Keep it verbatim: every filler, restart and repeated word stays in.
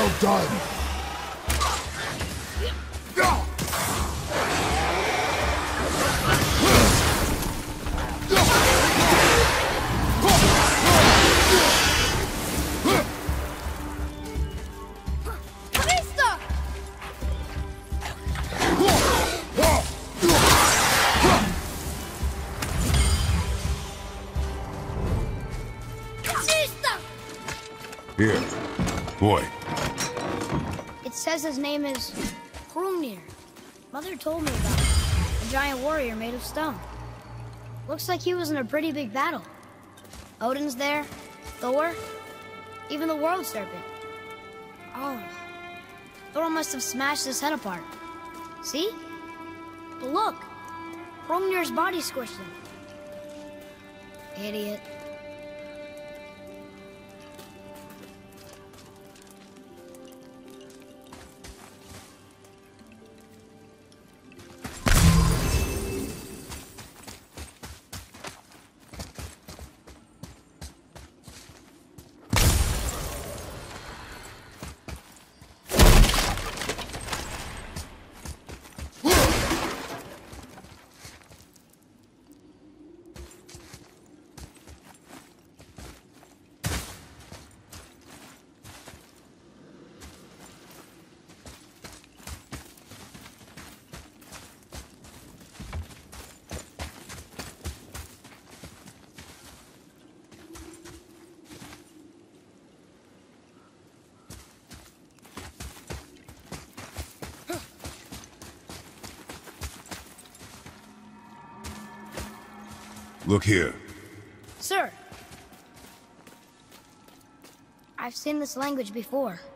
Well done. Here, boy. It says his name is Hrungnir. Mother told me about him. A giant warrior made of stone. Looks like he was in a pretty big battle. Odin's there, Thor, even the World Serpent. Oh, Thor must have smashed his head apart. See? But look, Hrungnir's body squished him. Idiot. Look here. Sir, I've seen this language before.